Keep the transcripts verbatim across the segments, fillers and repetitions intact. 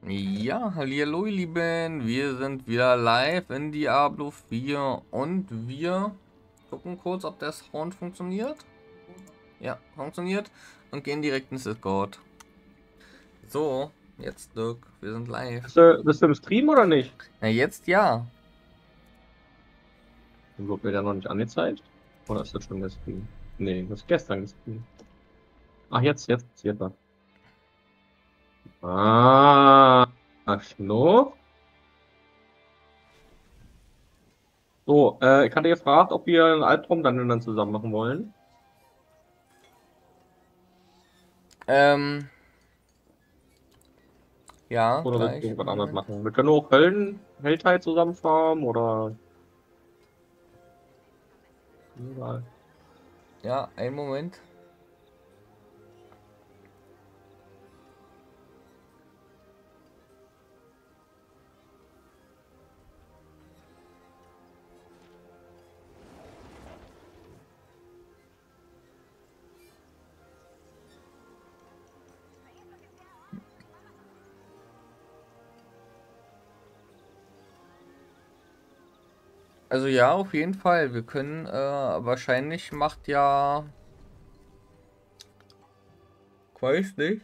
Ja, hallihallo ihr Lieben, wir sind wieder live in Diablo vier und wir gucken kurz, ob der Sound funktioniert. Ja, funktioniert und gehen direkt ins Discord. So, jetzt Dirk, wir sind live. Bist du, bist du im Stream oder nicht? Na jetzt ja. Dann wurde mir da noch nicht angezeigt. Oder ist das schon der Stream? Nee, das ist gestern gestreamt. Ach, jetzt, jetzt, jetzt. Ah, ach, Schnuff. So, äh, ich hatte gefragt, ob wir einen Albtraum dann zusammen machen wollen. Ähm, ja, Oder willst du gleich, irgendwas anderes Moment. machen? Wir können auch Höllen, Hellteil zusammen farmen oder. Egal. Ja, einen Moment. Also ja, auf jeden Fall. Wir können, äh, wahrscheinlich macht ja, weiß nicht,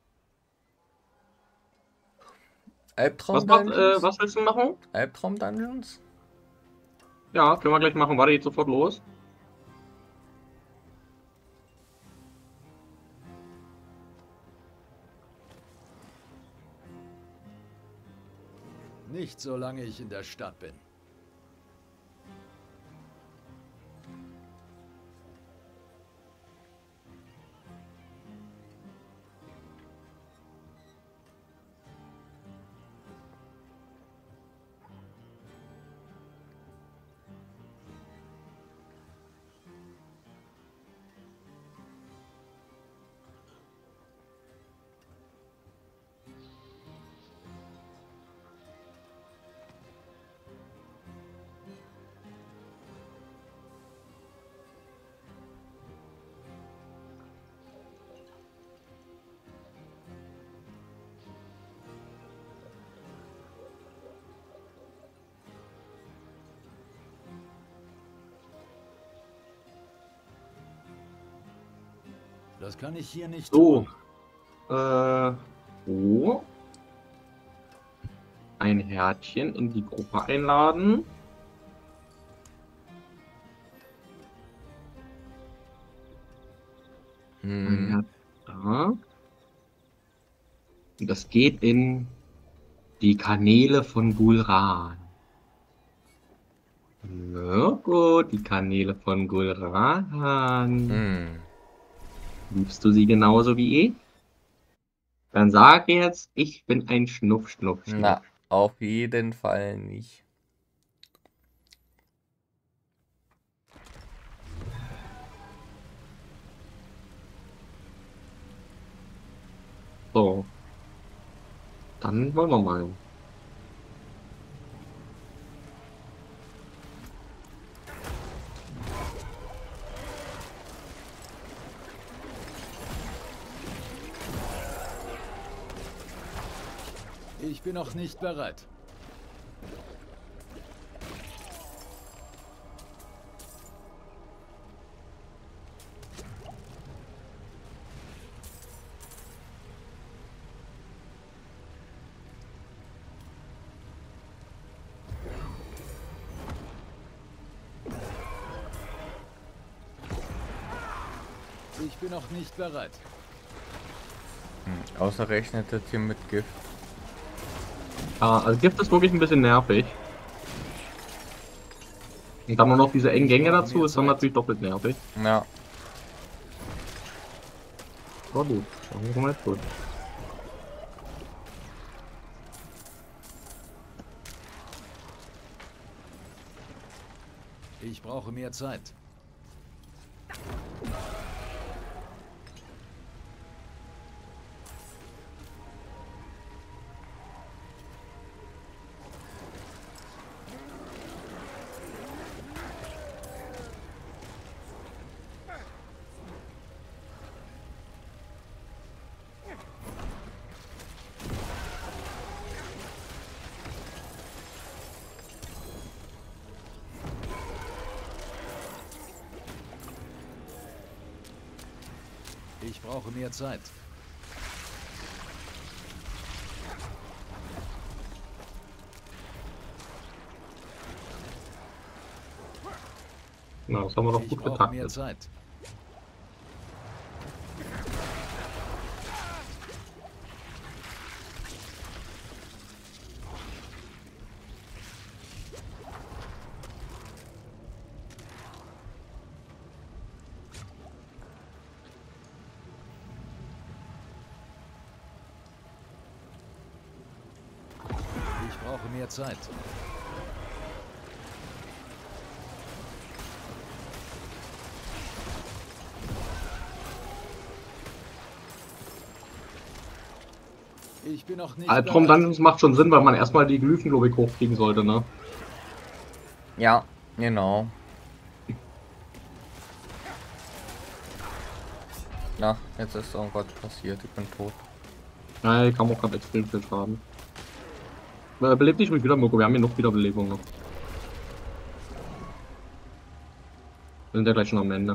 Was Albtraum macht, äh, Dungeons? was willst du machen? Albtraum Dungeons? Ja, können wir gleich machen. Warte, geht sofort los. Nicht solange ich in der Stadt bin. Das kann ich hier nicht So, tun. äh, so. Ein Herzchen in die Gruppe einladen. Ein Hm. Herz da. Und das geht in die Kanäle von Gul'ran. Na gut, die Kanäle von Gul'ran. Hm. Liebst du sie genauso wie ich? Dann sag jetzt, ich bin ein Schnuff, Schnuff, Schnuff. Na, auf jeden Fall nicht. So, dann wollen wir mal. Ich bin noch nicht bereit. Ich bin noch nicht bereit. Hm. Ausgerechnet das hier mit Gift. Ah, also Gift ist wirklich ein bisschen nervig. Und dann noch diese engen Ich Gänge brauche dazu, mehr ist dann Zeit. natürlich doppelt nervig. Ja. Aber gut, dann kommen wir jetzt gut. Ich brauche mehr Zeit. Ich brauche mehr Zeit. Na, das haben wir doch Ich gut brauche mehr getaktet. Zeit. Ich brauche mehr Zeit. Ich bin noch nicht Albtraum bereit. Dungeons macht schon Sinn, weil man erstmal die Glyphen, glaube ich, hochkriegen sollte, ne? Ja, genau. Na, jetzt ist irgendwas passiert. Ich bin tot. Ja, ich kam auch gerade extrem viel Schaden. Äh, Belebt dich ruhig wieder, Mirko, wir haben hier noch Wiederbelebung noch. Wir sind ja gleich schon am Ende.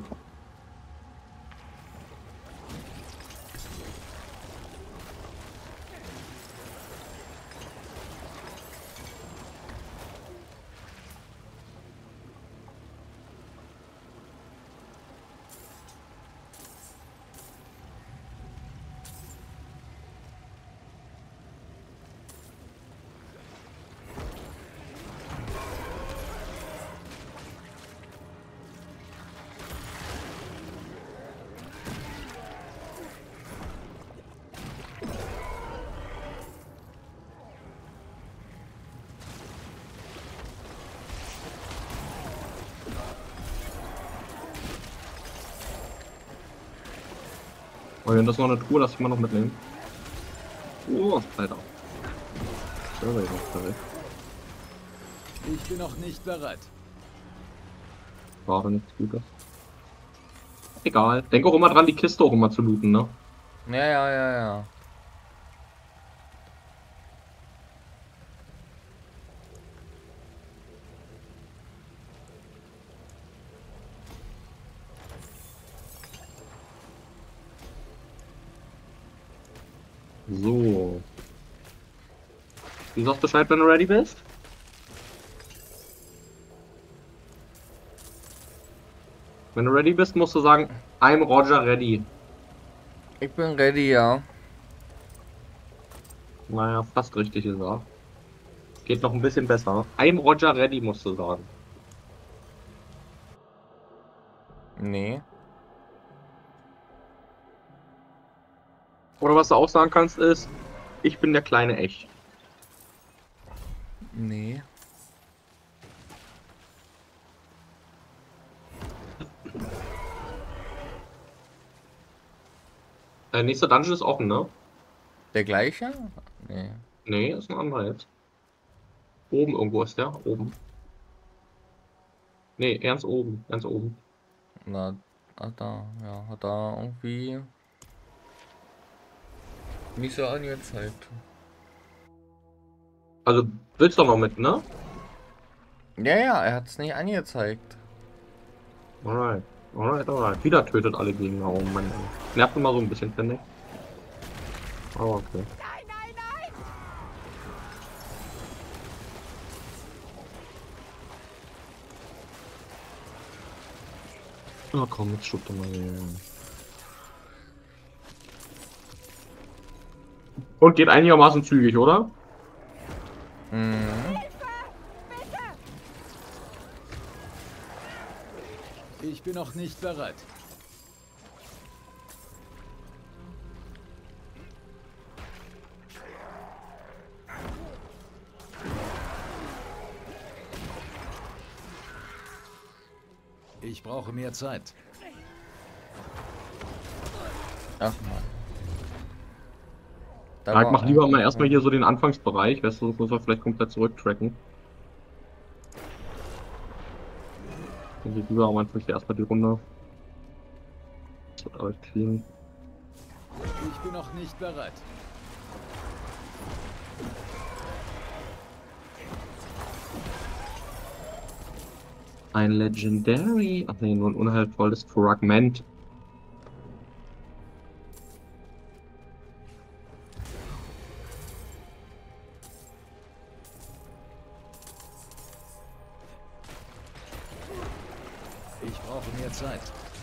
Oh, das ist noch eine Truhe, lass ich mal noch mitnehmen. Oh, Alter. Sorry, sorry. Ich bin noch nicht bereit. War aber nichts Gutes. Egal. Denk auch immer dran, die Kiste auch immer zu looten, ne? Ja, ja, ja, ja. So. Du sagst Bescheid, wenn du ready bist? Wenn du ready bist, musst du sagen, I'm Roger ready. Ich bin ready, ja. Naja, fast richtig ist er. Geht noch ein bisschen besser. I'm Roger ready, musst du sagen. Nee. Oder was du auch sagen kannst ist, ich bin der kleine Echt. Nee. Der nächste Dungeon ist offen, ne? Der gleiche? Nee. Nee, ist ein anderer jetzt. Oben irgendwo ist der, oben. Nee, ganz oben, ganz oben. Na, ah, da, ja, hat da irgendwie nicht so angezeigt. Also, willst du noch mit, ne? Ja, ja, er hat es nicht angezeigt. Alright, alright, alright. Wieder tötet alle Gegner, oh Mann. Nervt immer so ein bisschen, finde ich. Aber okay. Nein, nein, nein! Na komm, jetzt schub doch mal hier. Und geht einigermaßen zügig, oder? Mhm. Ich bin noch nicht bereit. Ich brauche mehr Zeit. Ach mal. Da Ja, ich war mach lieber ein- mal erstmal hier so den Anfangsbereich, weißt du, das muss er vielleicht komplett zurücktracken. Dann geht lieber am Anfang hier erstmal die Runde. Das wird alles clean. Ich bin noch nicht bereit. Ein Legendary. Ach nee, nur ein unheilvolles Fragment. brauche mehr Zeit.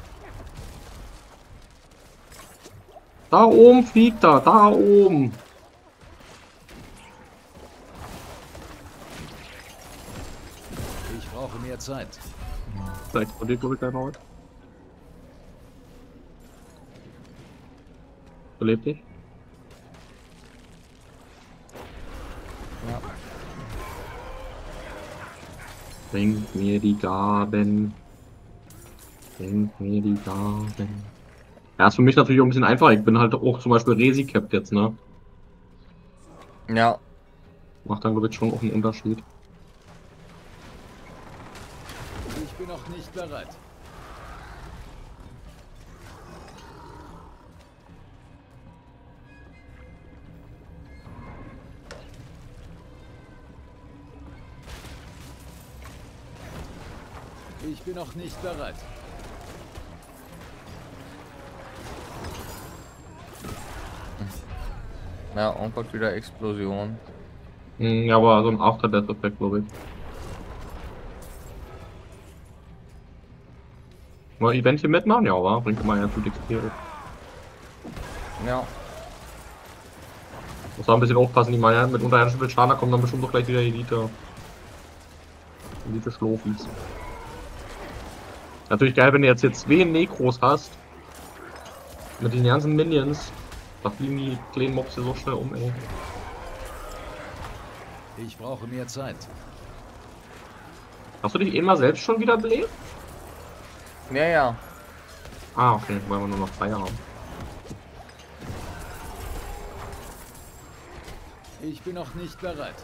Da oben fliegt er, da oben. Ich brauche mehr Zeit. Da explodiert, glaube ich, gleich noch. Belebt dich? Ja. Bringt mir die Gaben. Bringt mir die Gaben. Ja, ist für mich natürlich auch ein bisschen einfacher. Ich bin halt auch zum Beispiel Resi-Capped jetzt, ne? Ja. Macht dann, glaube ich, schon auch einen Unterschied. Ich bin noch nicht bereit. Ich bin noch nicht bereit. Ja, und kommt wieder Explosion. Hm, ja, aber so ein After-Death-Effekt, glaube ich. Mal Event hier mitmachen? Ja, wa? Bringt immer ja gut X P. Ja. Muss auch ein bisschen aufpassen, die Meier mit unterirdischen Wildschaner kommen dann bestimmt doch gleich wieder Elite. Elite Schlofis. Natürlich geil, wenn du jetzt hier zwei Nekros hast. Mit den ganzen Minions. Da fliegen die kleinen Mobs hier so schnell um, ey. Ich brauche mehr Zeit. Hast du dich immer selbst schon wieder belebt? Ja, ja. Ah, okay, weil wir nur noch zwei haben. Ich bin noch nicht bereit.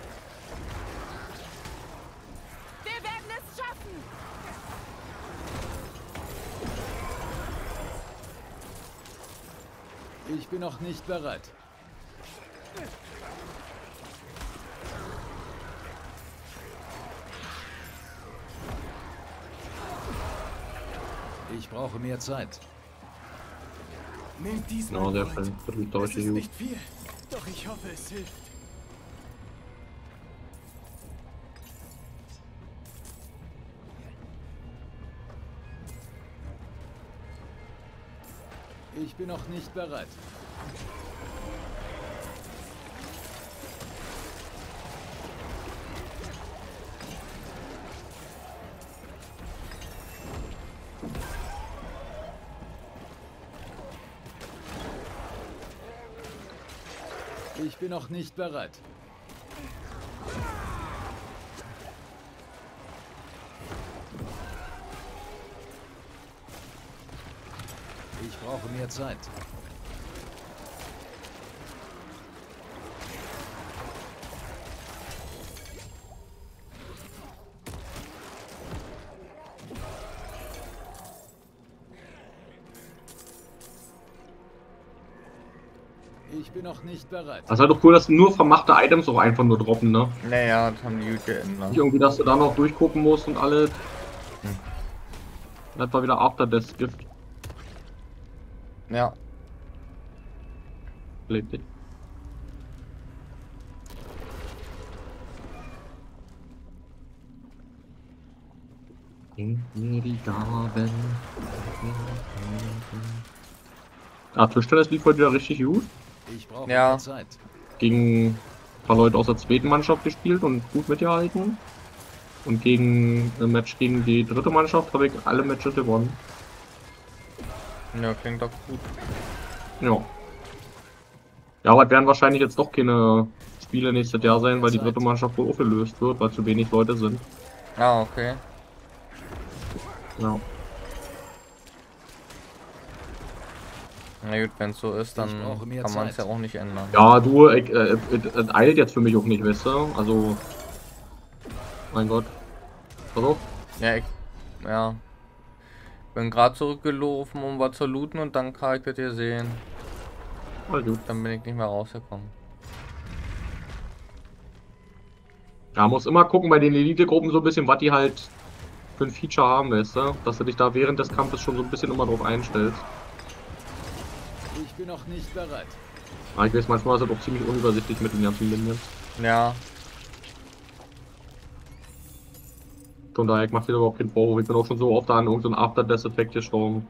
Wir werden es schaffen! Ich bin noch nicht bereit. Ich brauche mehr Zeit. Nehmt dies Ja, mein sehr Freund. schön. Das ist Es deutsche ist Jugend. nicht viel, doch ich hoffe, es hilft. Ich bin noch nicht bereit. Ich bin noch nicht bereit. Ich brauche mehr Zeit. Ich bin noch nicht bereit. Das ist halt doch cool, dass nur vermachte Items auch einfach nur droppen, ne? Naja, das haben die gut geändert. Nicht irgendwie, dass du da noch durchgucken musst und alles. Hm. Das war wieder After Death Gift. Ja. Lebt dich. Bringt mir die Gaben. Ah, Tischtennis lief heute wieder richtig gut. Ich brauche Ja. mehr Zeit. Gegen ein paar Leute aus der zweiten Mannschaft gespielt und gut mitgehalten. Und gegen ein Match gegen die dritte Mannschaft habe ich alle Matches gewonnen. Ja, klingt doch gut. Ja. Ja, aber es werden wahrscheinlich jetzt doch keine Spiele nächstes Jahr sein, weil die dritte Mannschaft wohl aufgelöst wird, weil zu wenig Leute sind. Ah, okay. Ja. Na gut, wenn es so ist, dann Ich brauche mehr kann man es ja Zeit. auch nicht ändern. Ja, du, ich, äh, es es eilt jetzt für mich auch nicht, weißt du? Also. Mein Gott. Pass auf. Ja, ich. Ja. Bin gerade zurückgelaufen, um was zu looten und dann kann ich das hier sehen. Voll gut. Dann bin ich nicht mehr rausgekommen. Ja, muss immer gucken bei den Elite-Gruppen so ein bisschen, was die halt für ein Feature haben, weißt du? Dass du dich da während des Kampfes schon so ein bisschen immer drauf einstellst. Ich bin noch nicht bereit. Aber ich weiß, manchmal ist das auch ziemlich unübersichtlich mit den ganzen Linien. Ja. Von daher, ich mach dir überhaupt keinen Vorwurf. Ich bin auch schon so oft an irgendeinen After-Death-Effekt gestorben.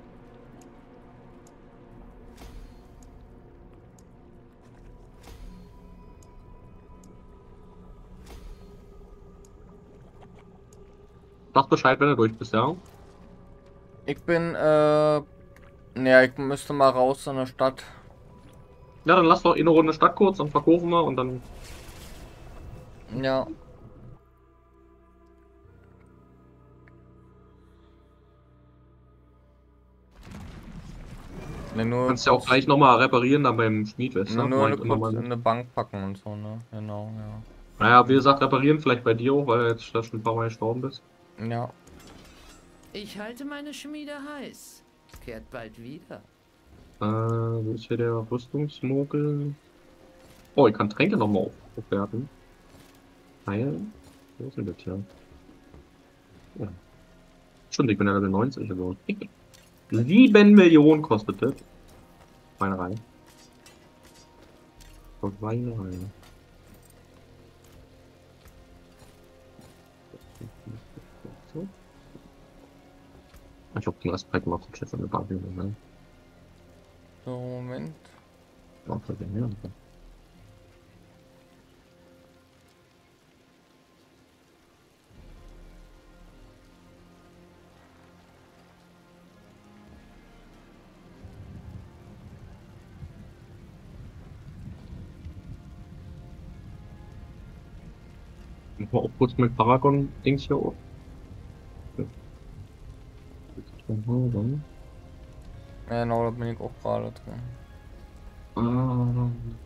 Sag Bescheid, wenn du durch bist, ja? Ich bin, äh... Ja, ich müsste mal raus in der Stadt. Ja, dann lass doch eh eine Runde Stadt kurz, dann verkaufen wir und dann... Ja. Ne, nur Kannst ja auch gleich nochmal reparieren dann beim Schmied, weißt nur, du? nur Mach eine, ich immer kurz mal in mit. eine Bank packen und so, ne? Genau, ja. Naja, wie gesagt, reparieren vielleicht bei dir auch, weil du jetzt da schon ein paar Mal gestorben bist. Ja. Ich halte meine Schmiede heiß. Kehrt bald wieder. Äh, wo ist hier der Rüstungsmogel? Oh, ich kann Tränke nochmal auf aufwerten. Heil? Wo ist denn das hier? Ja. Stimmt, ich bin ja Level neunzig, also. sieben Millionen kostet das. Schweinerei. Schweinerei. So. Ich hab den Rest mal kurz jetzt an der Bank, ne? So, Moment. Ja, für den hier. Ich war auch kurz mit Paragon-Dings hier auf. Ja, genau, da bin ich auch gerade drin. Ah.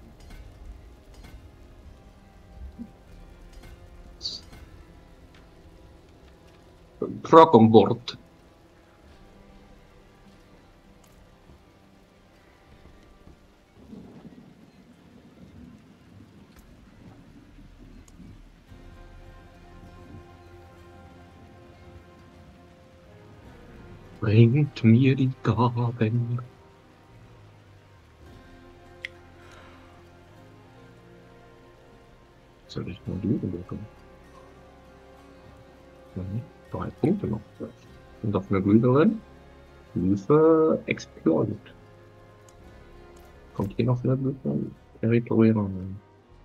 Dragon Board. Bringt mir die Gaben. Soll ich nur Lügen bekommen? Mhm. Drei Punkte noch. Und auf einer grüneren Hilfe Exploit. Kommt hier noch eine Hilfe? Territorium.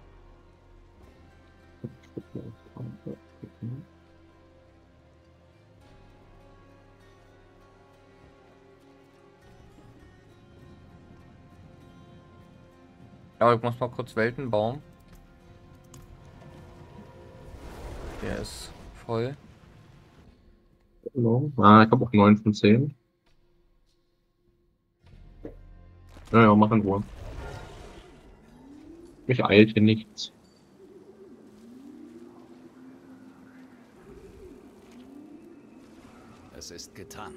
Aber ich muss mal kurz Welten bauen. Der ist voll. Genau. Ah, ich habe auch neun von zehn. Naja, mach in Ruhe. Mich eilt hier nichts. Es ist getan.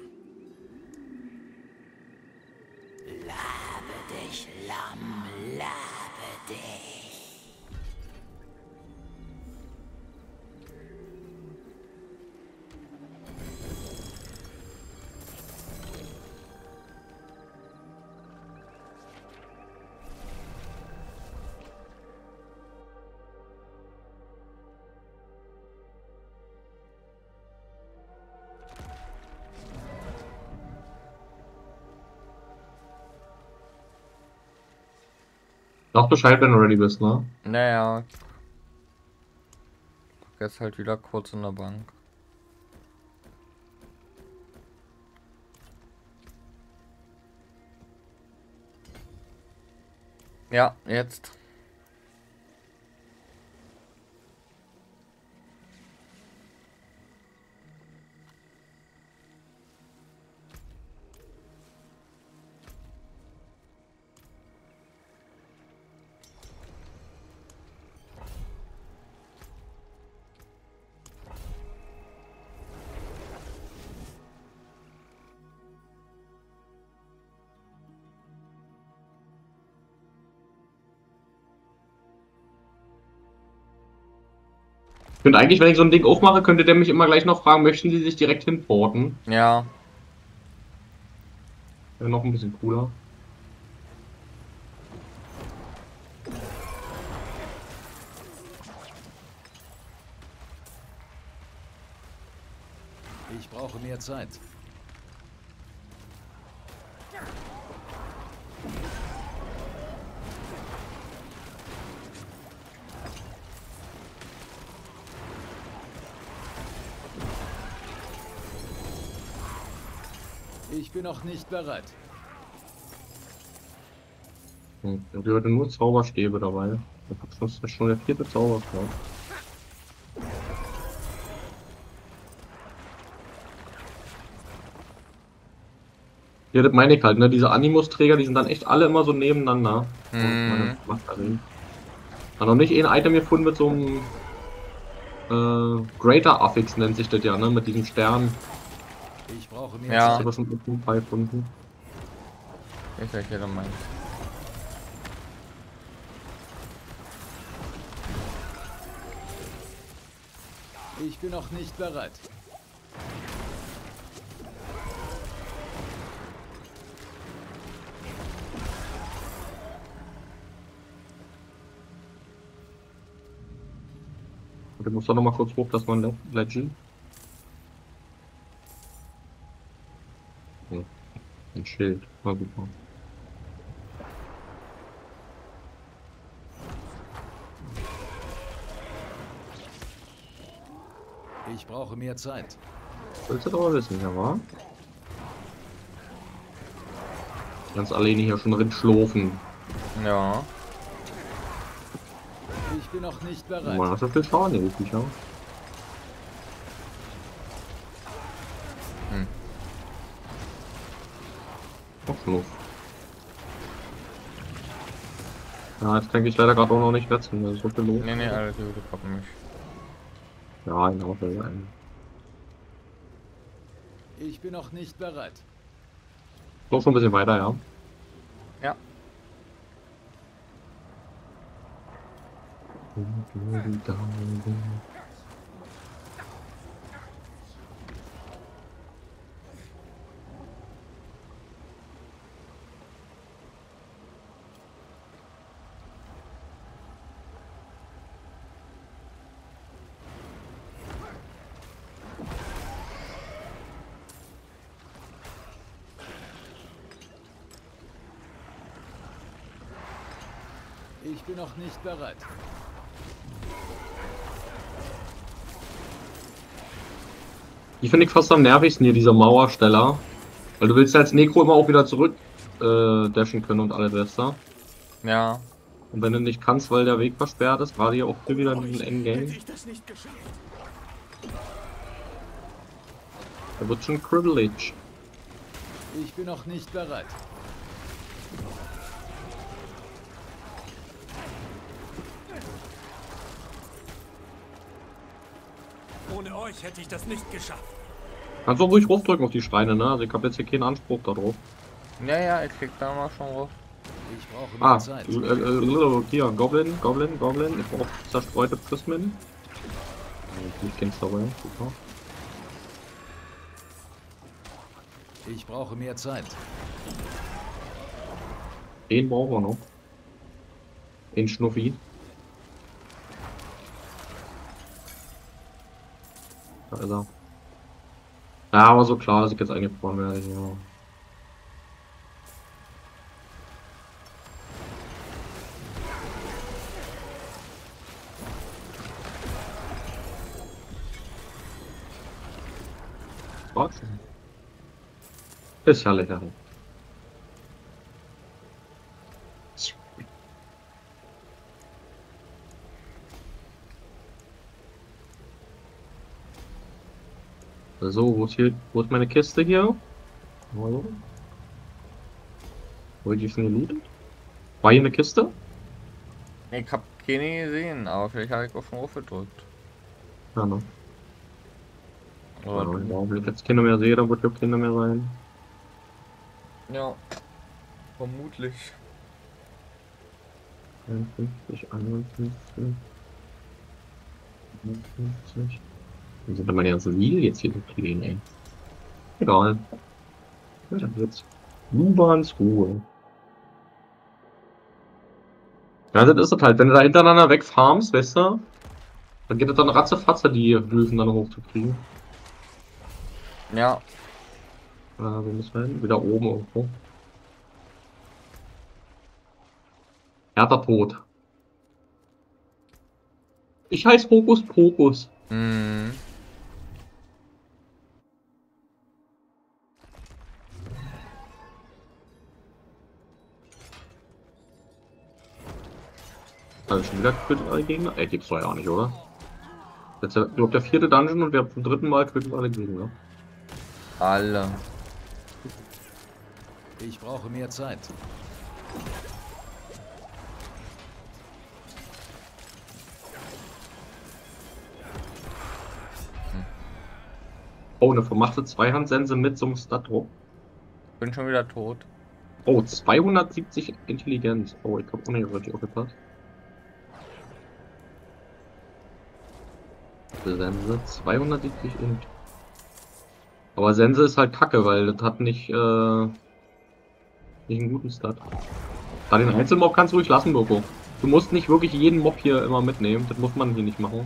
Labe dich, Lamm, labe dich. Sag Bescheid, wenn du ready bist, ne? Naja. Jetzt halt wieder kurz in der Bank. Ja, jetzt. Ich finde eigentlich, wenn ich so ein Ding aufmache, könnte der mich immer gleich noch fragen, möchten Sie sich direkt hinporten? Ja. Wäre noch ein bisschen cooler. Ich brauche mehr Zeit. Ich bin noch nicht bereit. Hm, ich habe heute nur Zauberstäbe dabei. Das ist schon der vierte Zauberstab. Ja, das meine ich halt, ne? Diese Animus-Träger, die sind dann echt alle immer so nebeneinander. Mhm. Dann noch nicht ein Item gefunden mit so einem äh, Greater Affix nennt sich das ja, ne? Mit diesem Stern. Ich brauche mehr Ja. Ich habe schon ein paar gefunden. Ich weiß, was du meinst. Ich bin noch nicht bereit. Du musst doch noch mal kurz hoch, dass man Le Legend. Hm. Ein Schild. Na super. Ich brauche mehr Zeit. Willst du doch aber wissen, ja wa? Ganz alleine hier schon drin schlurfen. Ja. Ich bin noch nicht Oh, bereit. man hat so viel Schaden, wirklich, ja. Hm. Noch Schluss. Ja, jetzt denke ich leider gerade auch noch nicht wechseln, da ist so viel los. Nee, nee, alles gut, ich hab mich. Ja, genau, das ist ein. Ich bin noch nicht bereit. Noch schon ein bisschen weiter, ja. Ja. Ich bin noch nicht bereit. Die finde ich fast am nervigsten hier, dieser Mauersteller. Weil du willst ja als Necro immer auch wieder zurück äh, dashen können und alles besser. Ja. Und wenn du nicht kannst, weil der Weg versperrt ist, gerade hier auch hier wieder in diesem engen Hätte Game, ich das nicht geschafft. da wird schon Privilege. Ich bin noch nicht bereit. Ohne euch hätte ich das nicht geschafft. Kannst du auch ruhig draufdrücken auf die Schreine, ne? Also ich habe jetzt hier keinen Anspruch darauf. Ja, ja, ich krieg da mal schon raus. Ich brauche mehr Ah, Zeit. äh, äh, hier, Goblin, Goblin, Goblin. Ich brauche zerstreute Prismen. Ich kenn's dabei, super. Ich brauche mehr Zeit. Den brauchen wir noch. Den Schnuffi. Da ist er. Ja, aber so klar, dass ich jetzt eingefroren werde, ja. Was? Ist ja lecker. So, wo ist hier, wo ist meine Kiste hier? Hallo? Wurde die schon gelootet? War hier eine Kiste? Ich hab keine gesehen, aber vielleicht habe ich auch schon aufgedrückt. Ja, ne? Oder Also, du. warum ich jetzt Kinder mehr sehe, dann wird ja Kinder mehr sein. Ja. Vermutlich. einundfünfzig, einundfünfzig. einundfünfzig. Wie sind denn meine ganzen Siegel jetzt hier so clean, ey? Egal. Ja, dann wird's. Lubans Ruhe. Ja, das ist das halt. Wenn du da hintereinander wegfarmst, weißt du, dann geht es dann ratzefatze, die Glyphen dann hochzukriegen. Ja. Äh, wo müssen wir hin? Wieder oben irgendwo. Erster Tod. Ich heiße Hokus Pokus. Mhm. Also schon wieder alle Gegner? Ey, gibt's doch ja auch nicht, oder? Jetzt ist ja der vierte Dungeon und wir haben zum dritten Mal alle Gegner. Alle. Ich brauche mehr Zeit. Oh, eine vermachte Zweihandsense mit so einem Stat-Druck. Bin schon wieder tot. Oh, zweihundertsiebzig Intelligenz. Oh, ich hab auch nicht richtig aufgepasst. Sense, zweihundertsiebzig Int. Aber Sense ist halt kacke, weil das hat nicht, äh, nicht einen guten Stat. Da den Einzelmob kannst du ruhig lassen, Mirko. Du musst nicht wirklich jeden Mob hier immer mitnehmen. Das muss man hier nicht machen.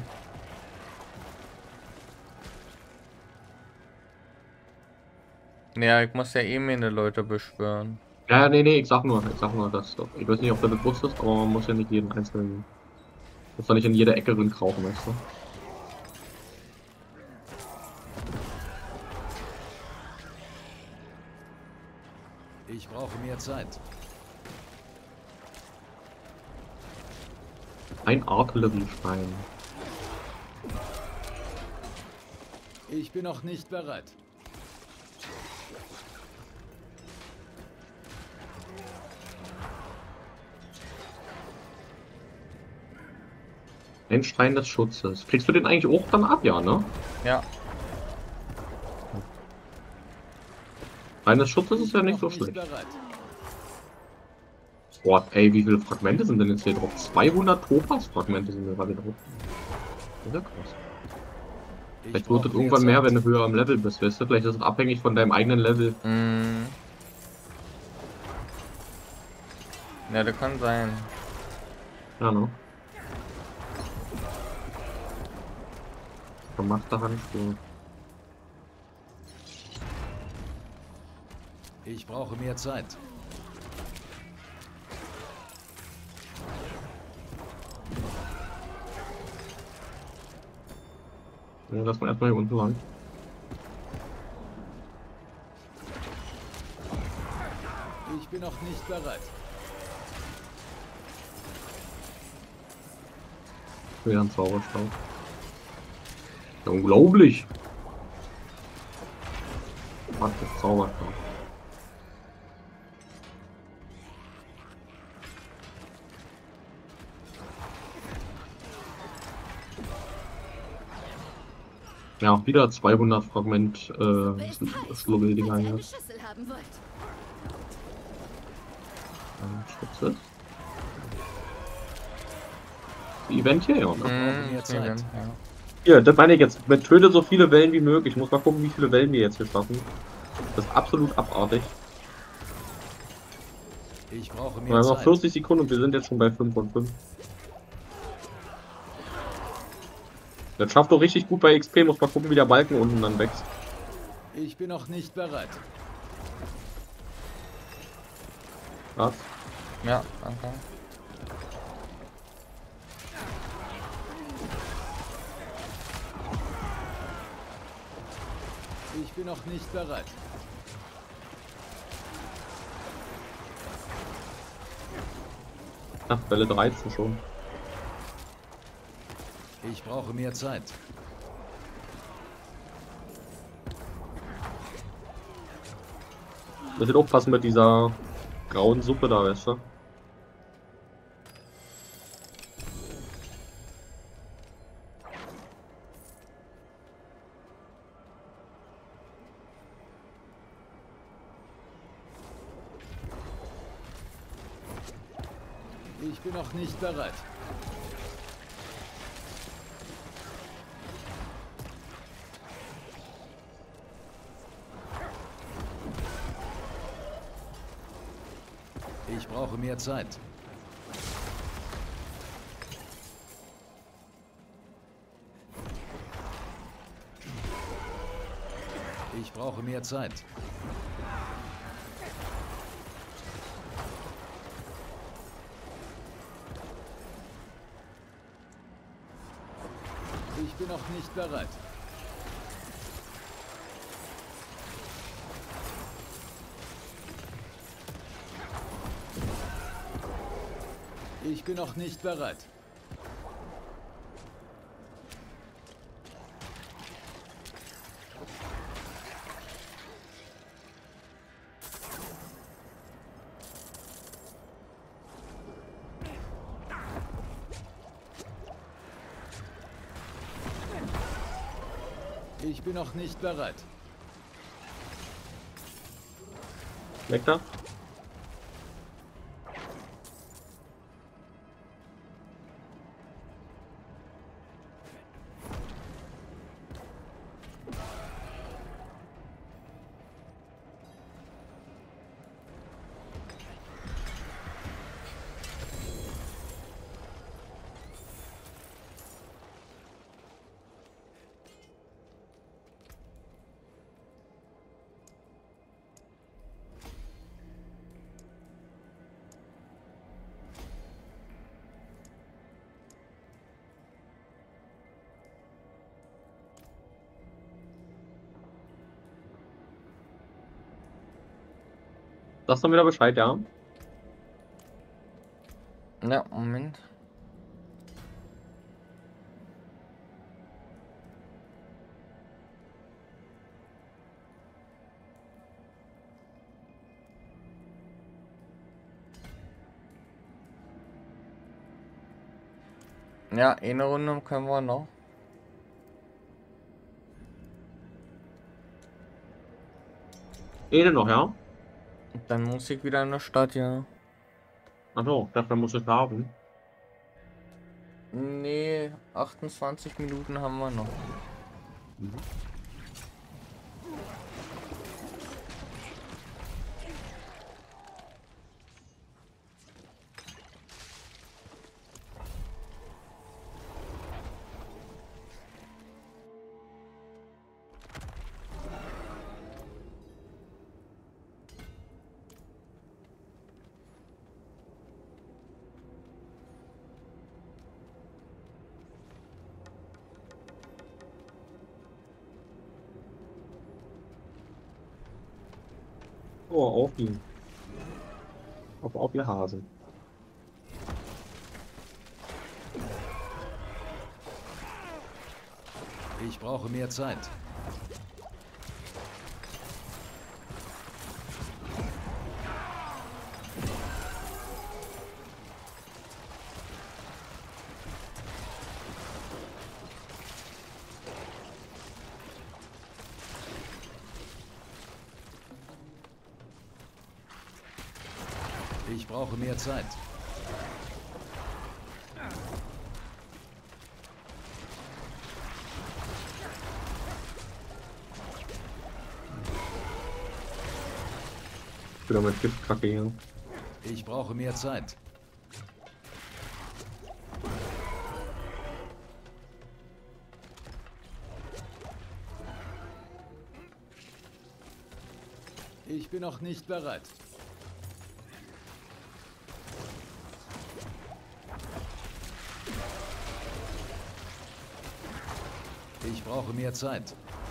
Ja, ich muss ja eh meine Leute beschwören. Ja, ja, nee, nee, ich sag nur, ich sag nur, dass, ich weiß nicht, ob der bewusst ist, aber man muss ja nicht jeden einzelnen, muss doch nicht in jede Ecke drin krauchen, weißt du? Ich brauche mehr Zeit. Ein Artillerieschwein. Ich bin noch nicht bereit. Ein Stein des Schutzes. Kriegst du den eigentlich auch dann ab, ja, ne? Ja. Stein des Schutzes ist ja nicht so schlecht. Boah, ey, wie viele Fragmente sind denn jetzt hier drauf? zweihundert Topaz-Fragmente sind hier gerade drauf. Das ist ja krass. Vielleicht wird das irgendwann mehr, wenn du höher am Level bist, weißt du? Vielleicht ist es abhängig von deinem eigenen Level. Mm. Ja, das kann sein. Ja, ne? Vermachte Handschuhe. Ich brauche mehr Zeit. Ja, lass mal erstmal hier unten lang. Ich bin noch nicht bereit. Wieder ein Zauberstab. Ja, unglaublich! Was ist Zauberstab? Ja, wieder zweihundert Fragment äh, Schlubbeldinger hier. Schüssel haben wollt. Schütze. Event hier, ja, ne? Mm, mehr Zeit. okay, ja. Hier, das meine ich jetzt. Mit töte so viele Wellen wie möglich. Ich muss mal gucken, wie viele Wellen wir jetzt hier schaffen. Das ist absolut abartig. Ich brauche Wir mehr haben noch Zeit. vierzig Sekunden und wir sind jetzt schon bei fünf von fünf. Das schafft doch richtig gut bei X P. Muss mal gucken, wie der Balken unten dann wächst. Ich bin noch nicht bereit. Was? Ja, danke. Ich bin noch nicht bereit. Ach, Welle dreizehn schon. Ich brauche mehr Zeit. Das wird aufpassen mit dieser grauen Suppe da, weißt du? Ich bin noch nicht bereit. Ich brauche mehr Zeit. Ich brauche mehr Zeit. Ich bin noch nicht bereit. Ich bin noch nicht bereit. Ich bin noch nicht bereit. Weg da. Sagst du wieder Bescheid, ja? Ja, Moment. Ja, eine Runde können wir noch. Ede noch, ja? Dann muss ich wieder in der Stadt, ja. Achso, dafür muss ich haben. Nee, achtundzwanzig Minuten haben wir noch. Oh, auf ihn. Auf, auf ihr Hasen. Ich brauche mehr Zeit. Ich brauche mehr Zeit. Wieder mit Giftkacke hier. Ich brauche mehr Zeit. Ich bin noch nicht bereit. Ich brauche mehr Zeit.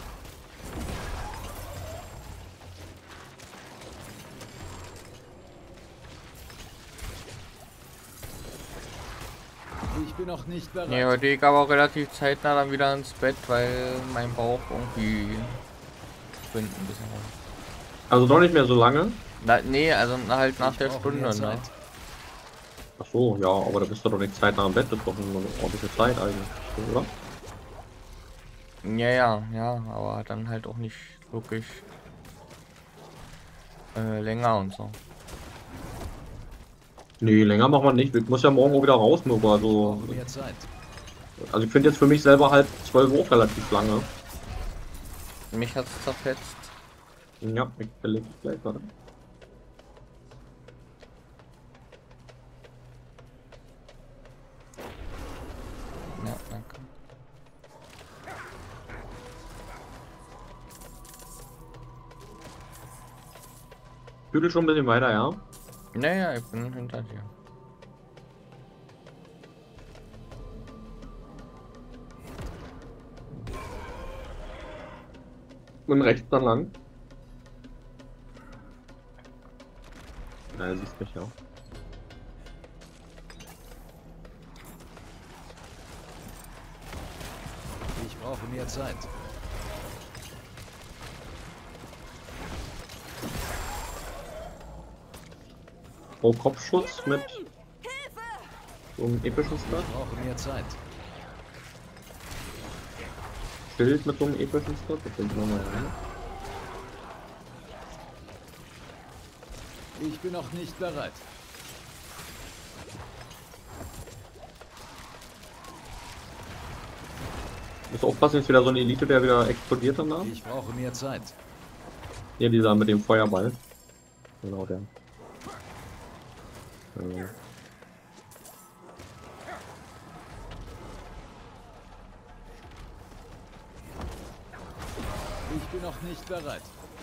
Ich bin noch nicht bereit. Nee, heute ich aber auch relativ zeitnah dann wieder ins Bett, weil mein Bauch irgendwie spinnt ein bisschen rum. Also doch nicht mehr so lange. Na, nee, also halt nach Ich der brauche Stunde, mehr ne? Zeit. Ach so, ja, aber da bist du doch nicht zeitnah im Bett, das ist doch eine ordentliche Zeit eigentlich, oder? Ja, ja, ja, aber dann halt auch nicht wirklich äh, länger und so. Nee, länger machen wir nicht. Ich muss ja morgen auch wieder raus, nur Ich also. brauche mehr Zeit. Also ich finde jetzt für mich selber halt zwölf Uhr relativ lange. Mich hat's zerfetzt. Ja, ich verlege gleich weiter. Ja, danke. Bügel schon ein bisschen weiter, ja? Naja, ich bin hinter dir. Und rechts dann lang. Na, er siehst mich ja. Ich brauche mehr Zeit. Pro Kopfschutz mit so einem epischen Start. Ich brauche mehr Zeit. Schild mit so einem epischen Start. Das sind wir mal rein. Ich bin noch nicht bereit. Muss aufpassen, ist wieder so eine Elite, der wieder explodiert danach. Ich brauche mehr Zeit. Hier dieser mit dem Feuerball. Genau der. Ja. Ich bin noch nicht bereit.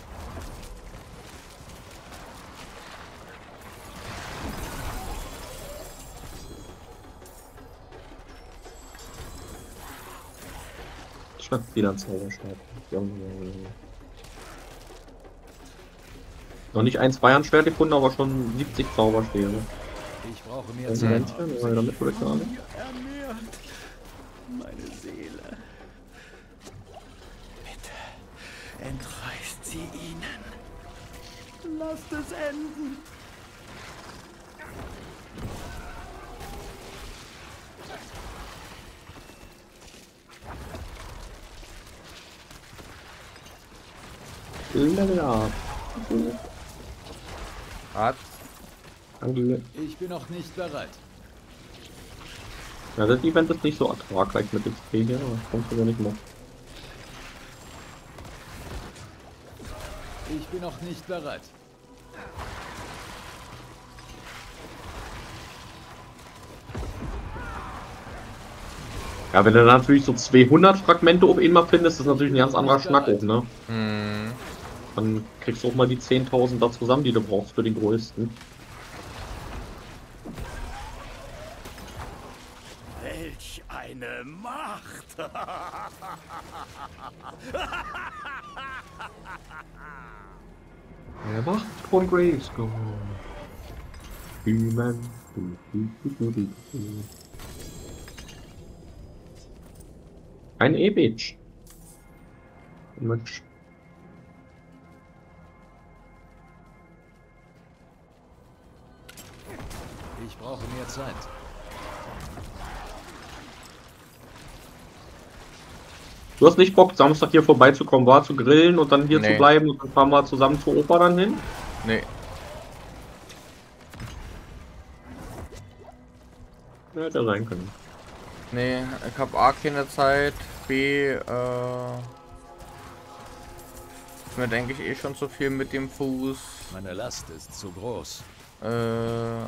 Statt wieder ein Zauberstab. Noch nicht eins Bayern-Schwert gefunden, aber schon siebzig Zauberstäbe. Ich brauche mehr Ein Zeit. Männchen, oder damit würde ich sagen. Ernährt meine Seele. Bitte, entreißt sie ihnen. Lasst es enden. Level up. Hat. Danke. Ich bin noch nicht bereit. Ja, das Event ist nicht so ertragreich mit X P hier, aber das kommt sogar nicht mehr. Ich bin noch nicht bereit. Ja, wenn du dann natürlich so zweihundert Fragmente auf einmal findest, ist natürlich ein ganz anderer Schnack auch, ne? Hm. Dann kriegst du auch mal die zehntausend da zusammen, die du brauchst für den größten. Welch eine Macht! Er macht von Grayskull. Human. Ein E-Bitch. Mensch. Ich brauche mehr Zeit. Du hast nicht Bock, Samstag hier vorbeizukommen, war zu grillen und dann hier Nee. zu bleiben und dann fahren wir zusammen zur Oper dann hin? Nee. Ja, hätte sein können. Nee, ich hab A keine Zeit. B, äh. Ist mir denke ich eh schon zu viel mit dem Fuß. Meine Last ist zu groß. Äh.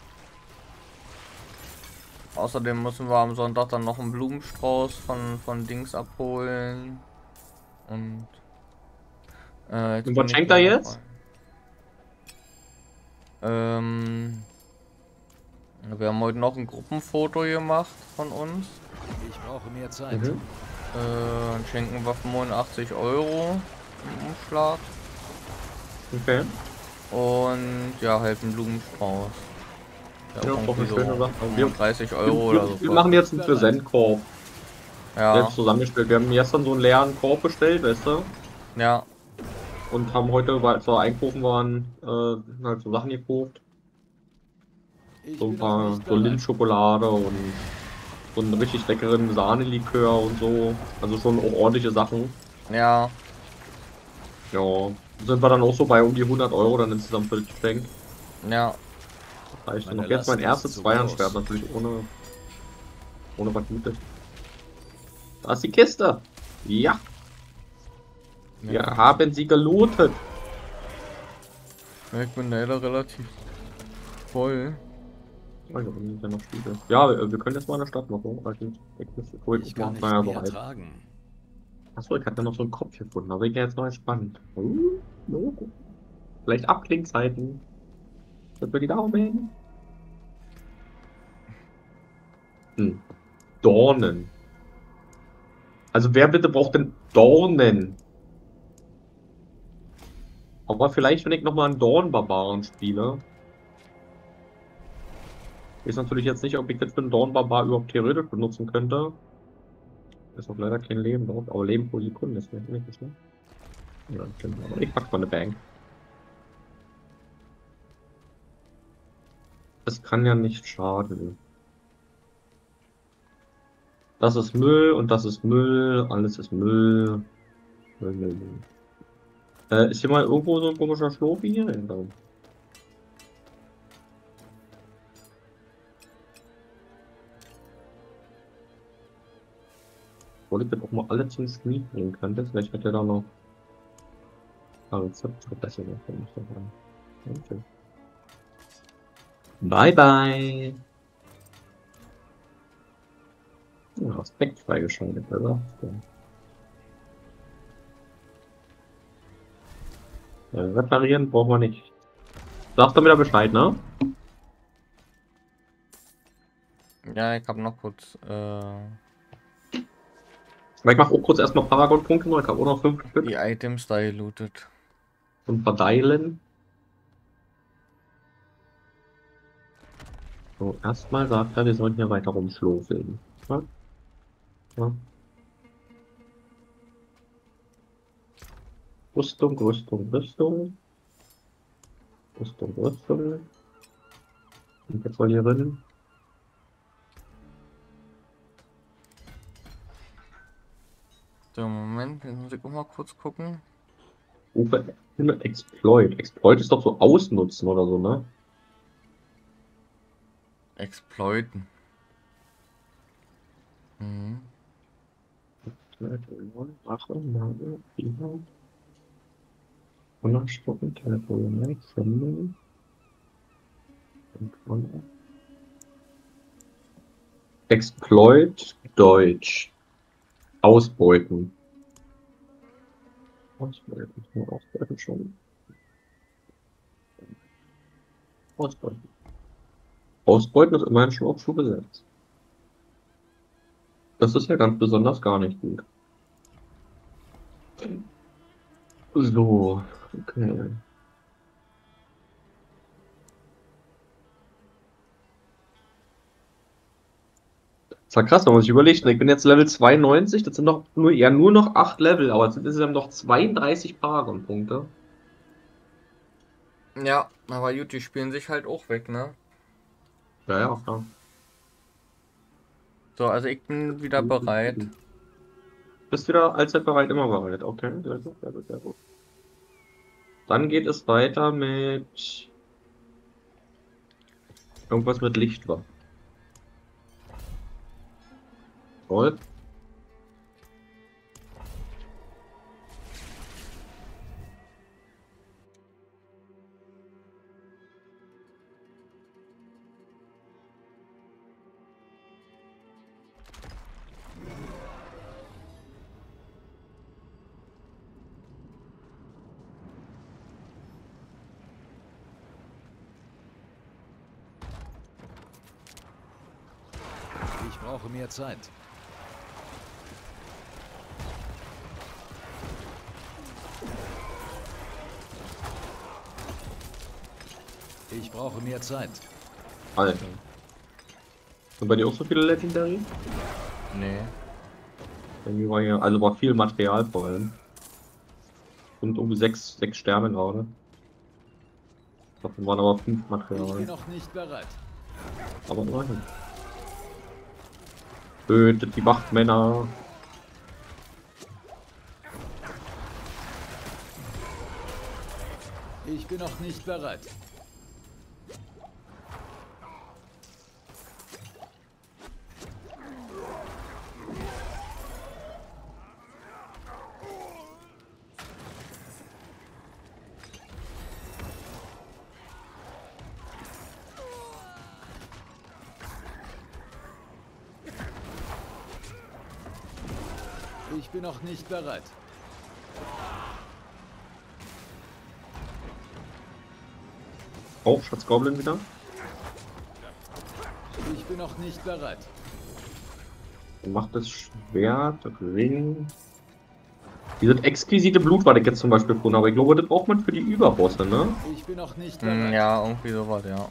Außerdem müssen wir am Sonntag dann noch einen Blumenstrauß von, von Dings abholen. Und. Äh, jetzt Und bin was ich schenkt er noch jetzt? dabei. Ähm. Wir haben heute noch ein Gruppenfoto gemacht von uns. Ich brauche mehr Zeit. Mhm. Äh, und schenken wir fünfundachtzig Euro im Umschlag. Okay. Und ja, halt einen Blumenstrauß. Ja, doch irgendwie eine schöne Sache. Wir, dreißig Euro wir, oder so. wir machen jetzt einen Präsentkorb. Ja, Selbst zusammengestellt. Wir haben gestern so einen leeren Korb bestellt, weißt du? ja, Und haben heute, weil wir einkaufen waren, äh, halt so Sachen gekauft. Ich So ein bin noch paar, nicht so bereit. Lindschokolade und so einen richtig leckeren Sahnelikör und so. Also schon auch ordentliche Sachen. ja. Ja. Sind wir dann auch so bei um die hundert Euro dann insgesamt für das Geschenk. Ja, Das reicht dann Meine noch. Jetzt mein Last ist erstes zu Zweihandschwert groß. natürlich ohne, ohne was Gutes. Da ist die Kiste. Ja, wir ja. haben sie gelootet. Ich bin leider relativ voll. Also, dann sind ja noch Spiele. Ja, wir, wir können jetzt mal in der Stadt noch so. Also, ich muss ruhig Ich kann machen. nicht Naja, mehr bereit. tragen. Achso, ich hatte noch so einen Kopf gefunden, aber ich bin jetzt noch entspannt. Uh, no. Vielleicht Abklingzeiten. Drück mir die Daumen. Hm. Dornen. Also wer bitte braucht denn Dornen? Aber vielleicht, wenn ich nochmal einen Dornbarbaren spiele. Ich weiß natürlich jetzt nicht, ob ich jetzt für einen Dornbarbar überhaupt theoretisch benutzen könnte. Ist auch leider kein Leben drauf, aber Leben pro Sekunde ist nicht, nicht ne? Ja, stimmt, aber ich pack mal eine Bank. Das kann ja nicht schaden. Das ist Müll und das ist Müll, alles ist Müll. Müll, Müll, Müll. Äh, ist hier mal irgendwo so ein komischer Schlurfi hier? Ja, da. Obwohl ich das auch mal alle zum Stream bringen könnte. Vielleicht hat er da noch ein Rezept besser davon. Okay. Bye bye. Ja, Aspekt freigeschaltet, oder? Ja, reparieren brauchen wir nicht. Sagst du mir da Bescheid, ne? Ja, ich habe noch kurz. Äh, Ich mache auch kurz erstmal Paragon-Punkte noch. Ich habe auch noch fünf Stück. die Items da gelootet. Und verdeilen. So, erstmal sagt er, wir sollten hier weiter rumschlufeln. Ja? Ja. Rüstung, Rüstung, Rüstung. Rüstung, Rüstung. Und jetzt mal hier drin. So, Moment, jetzt muss ich auch mal kurz gucken. Ufer, Exploit. Exploit ist doch so ausnutzen oder so, ne? Exploiten. Mhm. Unterstoppen, Telefon, Senden. Exploit, Deutsch. Ausbeuten. Ausbeuten, ausbeuten schon. Ausbeuten. Ausbeuten ist immerhin schon auch zugesetzt. Das ist ja ganz besonders gar nicht gut. So, okay. Das war krass, wenn man sich überlegt, ich bin jetzt Level zweiundneunzig, das sind doch nur, ja, nur noch acht Level, aber es sind insgesamt noch zweiunddreißig Paragon-Punkte. Ja, aber gut, die spielen sich halt auch weg, ne? Ja, ja, klar. So, also ich bin wieder bereit. Bist wieder allzeit bereit, immer bereit. Okay, sehr gut, sehr gut, sehr gut. Dann geht es weiter mit irgendwas mit Lichtwaffen. Gold. Ich brauche mehr Zeit. Ich brauche mehr Zeit. Alter. Sind bei dir auch so viele Legendary? Nee. Bei mir war hier, also war viel Material vor allem. Und um sechs, sechs Sterne gerade. Davon waren aber fünf Ich bin Material. noch nicht bereit. Aber immerhin. Tötet die Wachtmänner. Ich bin noch nicht bereit. Ich bin noch nicht bereit. Auch Schatzgoblin wieder. Ich bin noch nicht bereit. Macht das Schwert, Ring. Diese exquisite Blut, was ich jetzt zum Beispiel gefunden habe. Ich glaube, das braucht man für die Überbosse, ne? Ich bin noch nicht Hm, bereit. ja, irgendwie sowas, ja.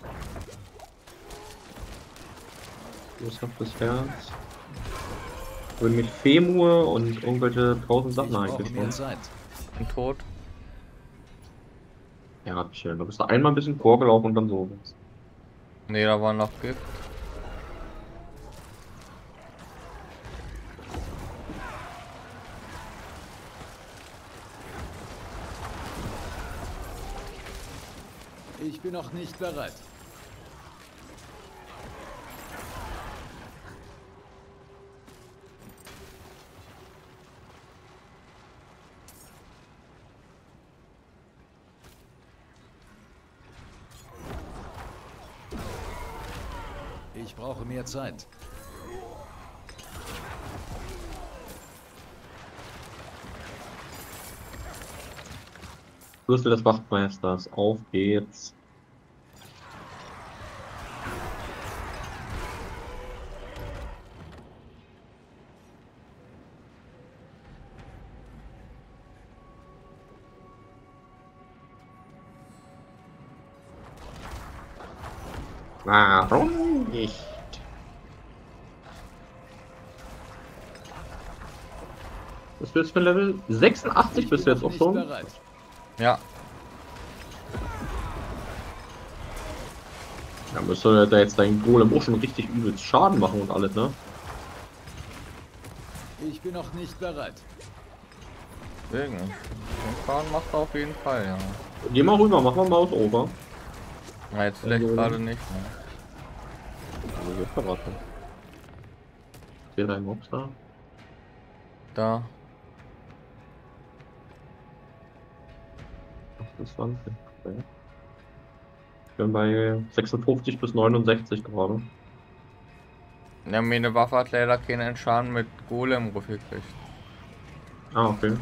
Was hat das Herz? Und mit Femur und irgendwelche tausend Ich Sachen brauche eigentlich mehr schon. Zeit. Und tot. Ja, hab ich ja. Da bist du einmal ein bisschen vorgelaufen und dann so. Ne, da war noch Gift. Ich bin noch nicht bereit. Ich brauche mehr Zeit. Schlüssel des Wachtmeisters. Auf geht's. Warum nicht? Was bist du jetzt für ein Level? sechsundachtzig bist du jetzt auch Nicht schon? bereit. Ja. Da müsste da jetzt dein Golem auch schon richtig übelst Schaden machen und alles, ne? Ich bin noch nicht bereit. Deswegen. Den Schaden macht er auf jeden Fall, ja. Geh mal rüber, mach mal Maus over. Na, jetzt vielleicht Also- gerade nicht, ne? Also jetzt verraten. Sehe dein Mobs da? Da. achtundzwanzig. Okay. Ich bin bei sechsundfünfzig bis neunundsechzig gerade. Ja, meine Waffe hat leider keinen Schaden mit Golem gekriegt. Ah, okay.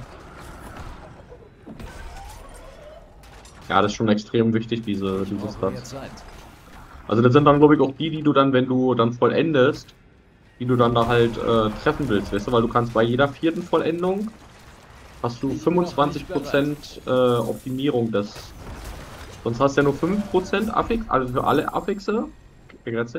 Ja, das ist schon extrem wichtig, diese, Ich diese brauche mehr Stats. Zeit. Also das sind dann, glaube ich, auch die, die du dann, wenn du dann vollendest, die du dann da halt äh, treffen willst, weißt du, weil du kannst bei jeder vierten Vollendung hast du fünfundzwanzig Prozent äh, Optimierung des. Sonst hast du ja nur fünf Prozent Affix, also für alle Affixe begrenzt.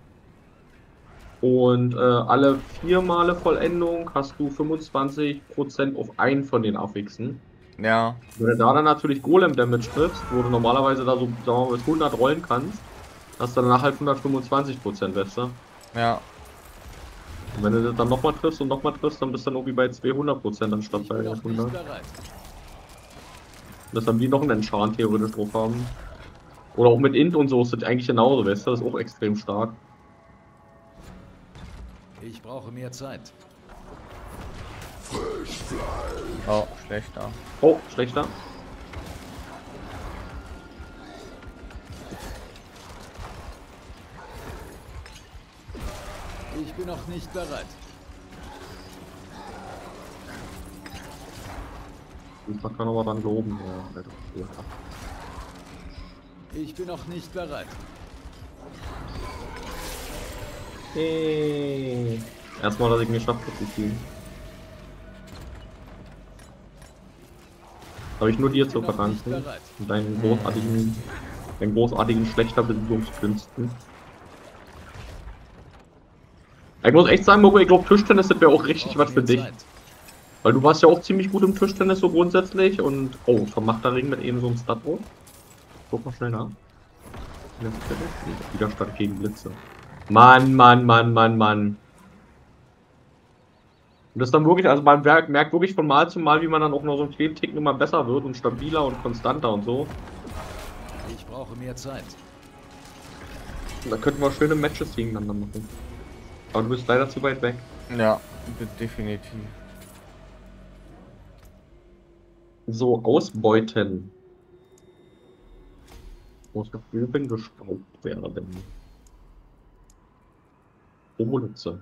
Und äh, alle vier Male Vollendung hast du fünfundzwanzig Prozent auf einen von den Affixen. Ja. Wenn du da dann natürlich Golem Damage triffst, wo du normalerweise da so, sagen wir mal, bis hundert rollen kannst, hast du danach halt hundertfünfundzwanzig Prozent, weißt du? Ja. Und wenn du das dann nochmal triffst und nochmal triffst, dann bist du dann irgendwie bei zweihundert Prozent anstatt Ich bei bin noch nicht hundert. bereit. Dass dann die noch einen Enchant theoretisch drauf haben. Oder auch mit Int und so ist das eigentlich genauso, weißt du? Das ist auch extrem stark. Ich brauche mehr Zeit. Oh, schlechter. Oh, schlechter. Ich bin noch nicht bereit. Man kann aber dann loben. Ja, Alter. Ja. Ich bin noch nicht bereit. Hey. Erstmal, dass ich mir schaffe, zu ziehen. Habe ich nur dir Ich zu bin noch nicht verdanken. bereit. Und deinen großartigen, deinen großartigen schlechter Besiegungskünsten. Ich muss echt sagen, Mogo, ich glaube Tischtennis das wäre auch richtig Brauche was für mehr dich. Zeit. Weil du warst ja auch ziemlich gut im Tischtennis so grundsätzlich und. Oh, vermachter Ring mit eben so einem Statro. Guck mal schnell nach. Widerstand gegen Blitze. Mann, Mann, Mann, Mann, Mann. Und das dann wirklich, also man merkt wirklich von Mal zu Mal, wie man dann auch noch so einen kleinen Ticken immer besser wird und stabiler und konstanter und so. Ich brauche mehr Zeit. Und da könnten wir schöne Matches gegeneinander machen. Aber du bist leider zu weit weg. Ja, definitiv. So, ausbeuten. Muss noch Öfen gestaubt werden. Oberlitze.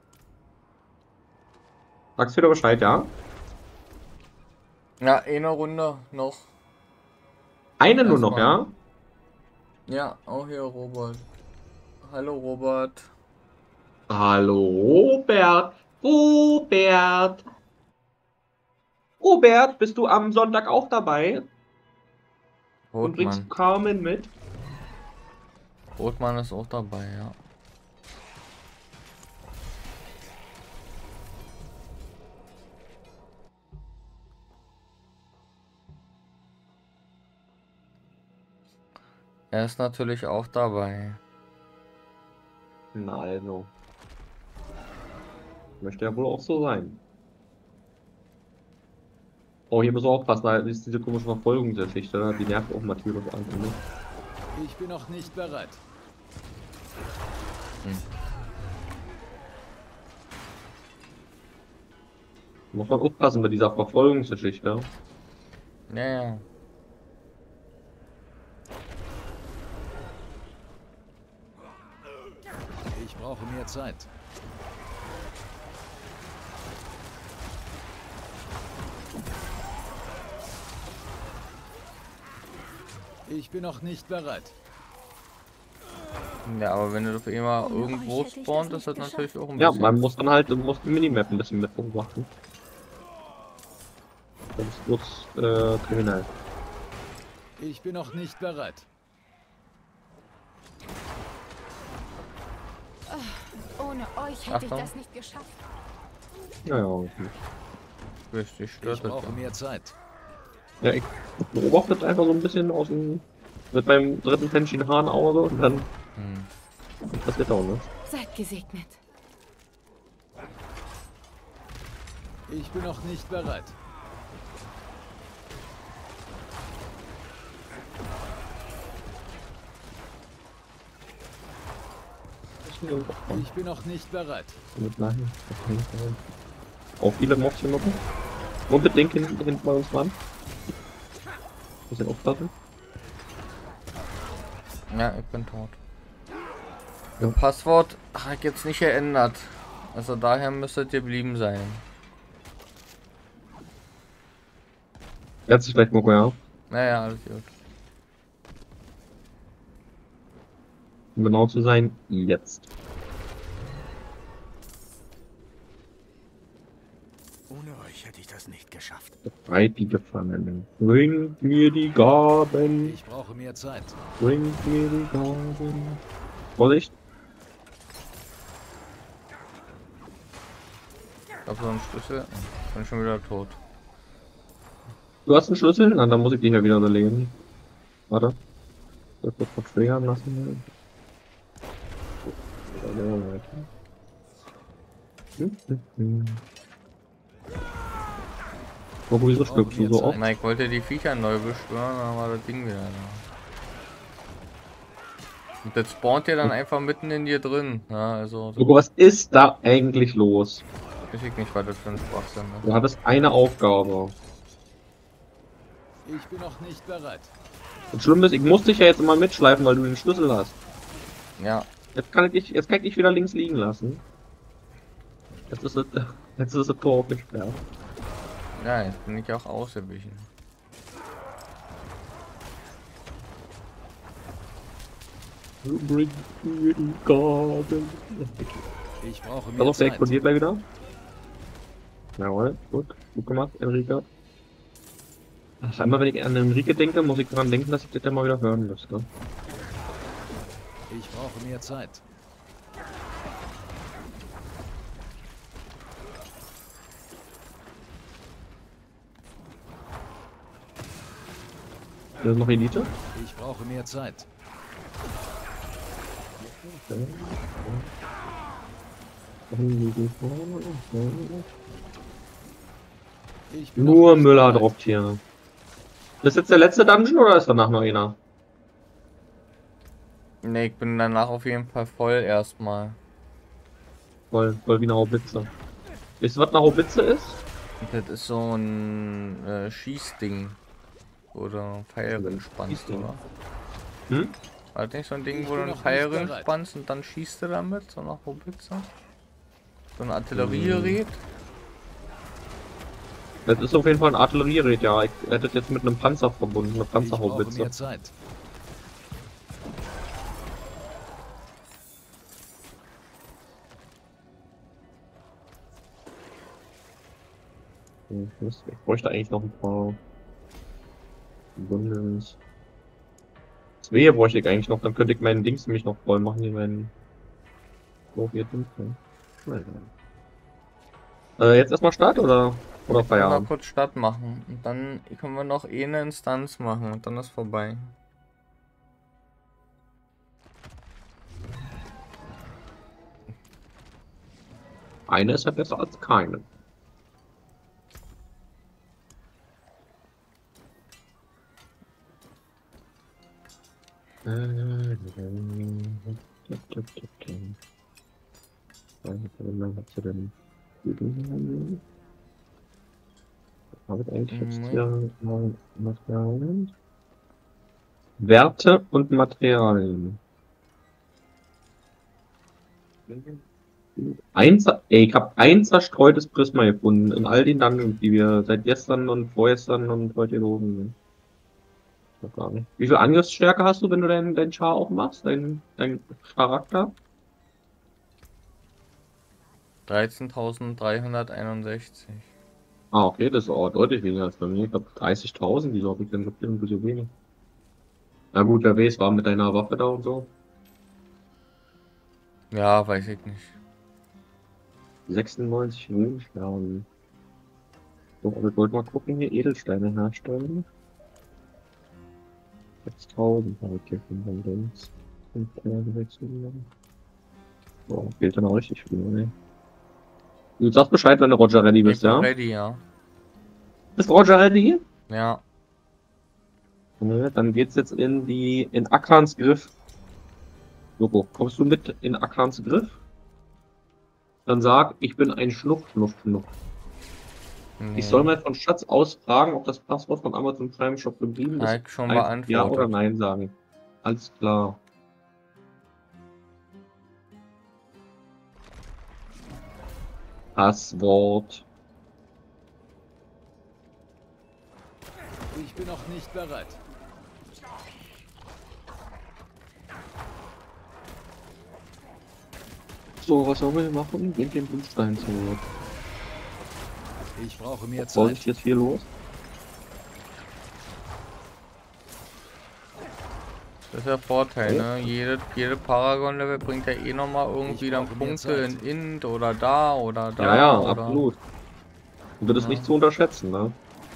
Sagst du wieder Bescheid, ja? Ja, eine Runde noch. Eine nur noch, Erstmal. ja? Ja, auch hier Robert. Hallo Robert. Hallo Robert. Robert. Robert, bist du am Sonntag auch dabei? Und bringst Rotmann. Carmen mit? Rotmann ist auch dabei, ja. Er ist natürlich auch dabei. Na also. Möchte ja wohl auch so sein. Oh, hier müssen wir aufpassen, da ist diese komische Verfolgungsgeschichte, ne? Die nervt auch mal tierisch an. Ne? Ich bin noch nicht bereit. Hm. Muss man aufpassen mit dieser Verfolgungsgeschichte. Ja, ja. Ich brauche mehr Zeit. Ich bin noch nicht bereit. Ja, aber wenn du auf immer Ohne irgendwo euch hätte ich spawnt, das ist das nicht natürlich auch ein Ja, bisschen. man muss dann halt, man muss die Minimap ein bisschen mit beobachten. Sonst wird's äh, kriminell. Ich bin noch nicht bereit. Ohne euch hätte ich Achtung. das nicht geschafft. Ja, ja, okay. Richtig, stört Ich das brauche ja. mehr Zeit. Ja, ich beobachte das einfach so ein bisschen aus dem. Mit meinem dritten Fenster Hahnauge und dann Hm. passiert auch nichts. Seid gesegnet. Ich bin noch nicht bereit. Ich bin noch nicht bereit. Mit nein. Auch viele Mobs hier noch. Unbedingt hinten, hinten bei uns dran. Bisschen aufpassen. Ja, ich bin tot. Ja. Passwort habe ich jetzt nicht geändert. Also daher müsstet ihr geblieben sein. Jetzt ist vielleicht Moko, ja. Naja, alles gut. Um genau zu sein, jetzt. Ohne euch hätte ich das nicht geschafft. Befreit die Gefangenen. Bringt mir die Gaben. Ich brauche mehr Zeit. Bringt mir die Gaben. Vorsicht. Ich hab so einen Schlüssel. Ich bin schon wieder tot. Du hast einen Schlüssel? Na, dann muss ich dich ja wieder überlegen. Warte. Das wird noch triggern lassen. Moko, wieso stirbst du so oft? Na, ich wollte die Viecher neu beschwören, dann war das Ding wieder da. Und das spawnt ihr dann einfach mitten in dir drin. Ja, also. Moko, was ist da eigentlich los? Weiß ich nicht, was das für ein Schwachsinn ist. Du hattest eine Aufgabe. Ich bin noch nicht bereit. Das Schlimme ist, ich muss dich ja jetzt immer mitschleifen, weil du den Schlüssel hast. Ja, Jetzt kann ich dich, jetzt kann ich dich wieder links liegen lassen. Jetzt ist es, jetzt ist das Tor auch gesperrt. ja, jetzt bin ich auch ausgewichen. Bring mir die Gaben. Ich brauche mehr Also, der Zeit. explodiert gleich wieder. Jawohl, gut, gut gemacht, Enrique. Ach, einmal, wenn ich an Enrique denke, muss ich daran denken, dass ich das ja mal wieder hören müsste. Ich brauche mehr Zeit. Das ist noch Elite? Ich brauche mehr Zeit. Ich bin Nur noch nicht Müller bereit. droppt hier. Das ist jetzt der letzte Dungeon oder ist danach noch einer? Ne, ich bin danach auf jeden Fall voll erstmal. Voll, voll wie eine Haubitze. Wisst ihr, was eine Haubitze ist? Das ist so ein äh, Schießding. Oder Pfeil spannst, Schießding. oder? Hm? War das nicht so ein Ding, Ich wo du bin einen noch Pfeil nicht bereit. spannst und dann schießt du damit? So nach Hobitze? So ein Artilleriegerät? Das ist auf jeden Fall ein Artilleriegerät, ja. Ich hätte es jetzt mit einem Panzer verbunden, eine Ich brauche Panzerhaubitze. mehr Zeit. Ich bräuchte eigentlich noch ein paar Bundles. Zwei bräuchte ich eigentlich noch, dann könnte ich meinen Dings nämlich noch voll machen, hier meinen. Oh, hier Dings. Äh, jetzt erstmal Start oder? Oder Mal Feierabend? kurz Start machen. Und dann können wir noch eh eine Instanz machen und dann ist vorbei. Eine ist ja besser als keine. Habe ich eigentlich jetzt hier mal Materialien? Werte und Materialien. Ein, ey, ich habe ein zerstreutes Prisma gefunden in all den Dungeons, die wir seit gestern und vorgestern und heute gelogen sind. Ich gar nicht. Wie viel Angriffsstärke hast du, wenn du deinen dein Char auch machst? Dein, dein Charakter? dreizehntausenddreihunderteinundsechzig. Ah, okay, das ist auch deutlich weniger als bei mir. Ich glaube dreißigtausend, wieso habe ich denn ein bisschen wenig? Na gut, wer weiß, war mit deiner Waffe da und so. Ja, weiß ich nicht. sechsundneunzig Ruhmstern. So, aber ich wollte mal gucken, hier Edelsteine herstellen. sechstausend habe ich hier von den Dings. So, fehlt dann auch richtig viel, ne? Du sagst Bescheid, wenn du Roger ready bist, Ich bin ja? ready, ja. Ist Roger ready? Ja. Ne, dann geht's jetzt in die, in Akrans Griff. Loco, kommst du mit in Akrans Griff? Dann sag, ich bin ein Schnuff, Schnuff, Schnuff. Nee. Ich soll mal von Schatz aus fragen, ob das Passwort von Amazon Prime Shop geblieben ist. Halt schon Ein beantwortet. Ja oder Nein sagen. Alles klar. Passwort. Ich bin noch nicht bereit. So, was sollen wir hier machen? Gehen den Blutstein zurück. Ich brauche mehr Was soll Zeit. ich jetzt hier los? Das ist der Vorteil, ne? Jede, jede Paragon-Level bringt ja eh nochmal irgendwie Ich dann brauche mehr Punkte in Zeit. Int oder da oder da. Ja, ja, oder absolut. Und das ist Ja. nicht zu unterschätzen, ne?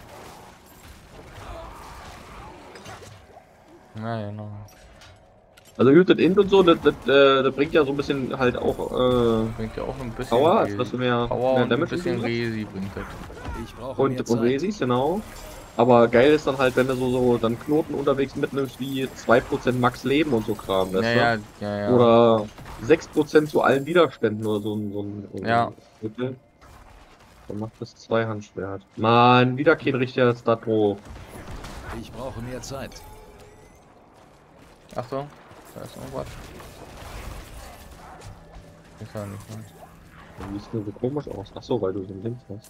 Ja, genau. Also gut, das Int und so, das, das, äh, das bringt ja so ein bisschen halt auch äh, Bringt ja auch ein bisschen Power, Resi. also dass du mehr, Power mehr und ein Damage bisschen kriegst. Resi bringt das. Ich brauche mehr Und, und Zeit. Resis, genau. Aber geil ist dann halt, wenn du so, so dann Knoten unterwegs mitnimmst wie zwei Prozent Max Leben und so Kram, weißt Ja, du? ja, ja, ja. Oder sechs Prozent zu allen Widerständen oder so ein, so ein, so ein Ja. Mittel. Dann macht das Zweihandschwert. Mann, wieder kein richtiger Statro. Ich brauche mehr Zeit. Achtung, da ist irgendwas. Ist ja nicht, ne? Du siehst nur so komisch aus. Achso, weil du so ein Ding hast.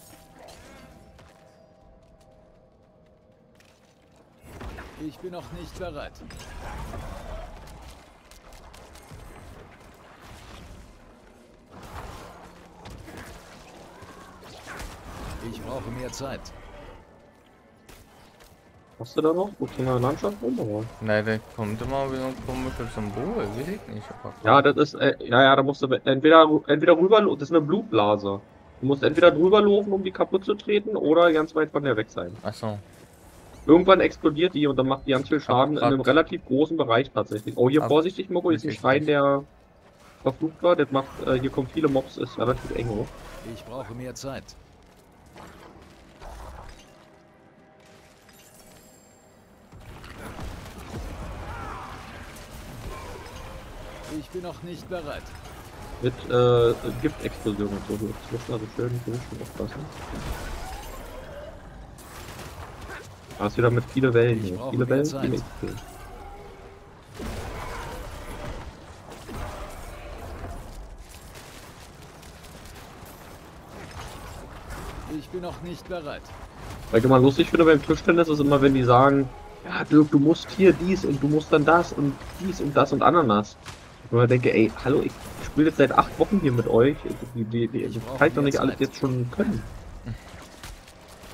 Ich bin noch nicht bereit. Ich brauche mehr Zeit. Hast du da noch? Guckst du in der Landschaft rum, oder? Nein, da kommt immer wieder ein komisches Symbol, weiß ich nicht. Aber Ja, das ist, äh, ja, ja, da musst du entweder, entweder rüber, das ist eine Blutblase. Du musst entweder drüber laufen, um die kaputt zu treten, oder ganz weit von der weg sein. Achso. Irgendwann explodiert die und dann macht die ganz viel Schaden in grad- einem relativ großen Bereich tatsächlich. Oh, hier Ab- vorsichtig, Moko, hier ist ein Richtig. Schrein, der verflucht war. Das macht, äh, hier kommen viele Mobs, ist relativ eng hoch. Ich brauche mehr Zeit. Ich bin noch nicht bereit. Mit äh, Giftexplosion und so. Das muss also schön, schön aufpassen. Da ist wieder mit viele Wellen Ich hier. brauche Viele mehr Wellen, Zeit. viele X P. Ich bin noch nicht bereit. Was ich immer lustig finde beim Tischtennis ist immer, wenn die sagen, ja Dirk, du musst hier dies und du musst dann das und dies und das und Ananas. Und man denke, ey, hallo, ich spiele jetzt seit acht Wochen hier mit euch. Die, die, die, Ich das brauche kann ich doch mehr nicht alles Zeit. jetzt schon können.